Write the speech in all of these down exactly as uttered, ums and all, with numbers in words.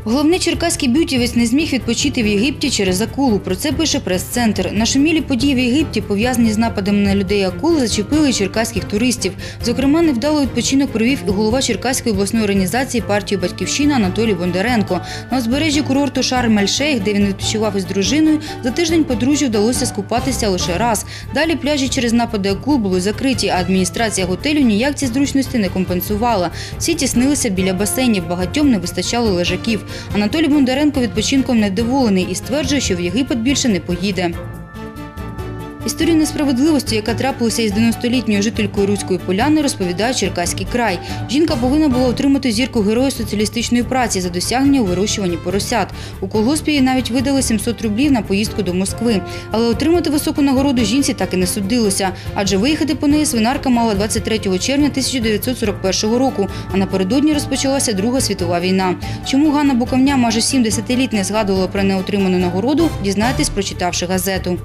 Головний черкаський бютівець не зміг відпочити в Єгипті через акулу. Про це пише прес-центр. Нашумілі події в Єгипті, пов'язані з нападами на людей акул, зачепили черкаських туристів. Зокрема, невдало відпочинок провів і голова Черкаської обласної організації партії «Батьківщина» Анатолій Бондаренко. На узбережжі курорту Шарм-ель-Шейх, де він відпочивав із дружиною, за тиждень подружжю вдалося скупатися лише раз. Далі пляжі через напади акул були закриті, а адміністрація готелю ніяк ці зручності не компенсувала. Всі тіснилися біля басейнів, багатьом не вистачало лежаків. Анатолій Бондаренко відпочинком невдоволений і стверджує, що в Єгипет більше не поїде. Історію несправедливості, яка трапилася із дев'яностолітньою жителькою Руської Поляни, розповідає Черкаський край. Жінка повинна була отримати зірку Героя соціалістичної праці за досягнення у вирощуванні поросят. У колгоспі їй навіть видали сімсот рублів на поїздку до Москви. Але отримати високу нагороду жінці так і не судилося. Адже виїхати по неї свинарка мала двадцять третього червня тисяча дев'ятсот сорок першого року, а напередодні розпочалася Друга світова війна. Чому Ганна Буковня майже сім десятиліть не згадувала про неотриману нагороду, дізнаєтесь, прочитавши газету.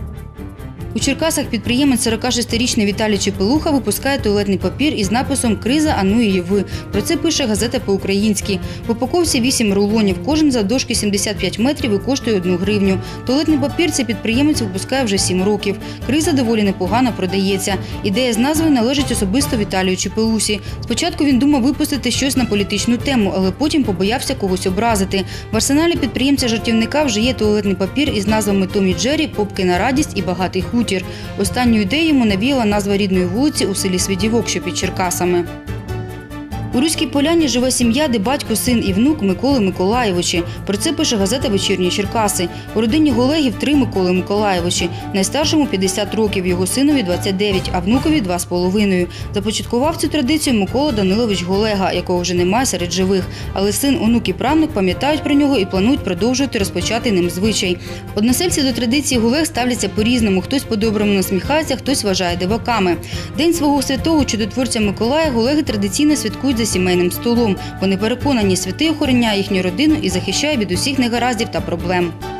У Черкасах підприємець сорокашестирічний Віталій Чепелуха випускає туалетний папір із написом «Криза, а ну її ви». Про це пише газета «По-українськи». В упаковці вісім рулонів, кожен завдовжки сімдесят п'ять метрів і коштує одну гривню. Туалетний папір цей підприємець випускає вже сім років. «Криза» доволі непогано продається. Ідея з назвою належить особисто Віталію Чепелусі. Спочатку він думав випустити щось на політичну тему, але потім побоявся когось образити. В арсеналі підприємця-жартівника вже є туалетний папір із назвами «Том і Джері», «Попки на радість» і «Багатий хутір». Останню ідею йому навіяла назва рідної вулиці у селі Свідівок, що під Черкасами. У Руській Поляні живе сім'я, де батько, син і внук Миколи Миколайовичі. Про це пише газета «Вечірні Черкаси». У родині Голегів три Миколи Миколайовичі. Найстаршому п'ятдесят років, його синові двадцять дев'ять, а внукові два з половиною. Започаткував цю традицію Микола Данилович Голега, якого вже немає серед живих. Але син, онук і правнук пам'ятають про нього і планують продовжувати розпочати ним звичай. Односельці до традиції Голег ставляться по-різному. Хтось по-доброму насміхається, хтось вважає диваками. День свого святого чудотворця Миколая Голеги традиційно святкують за сімейним столом. Вони переконані, святий охороняє їхню родину і захищає від усіх негараздів та проблем.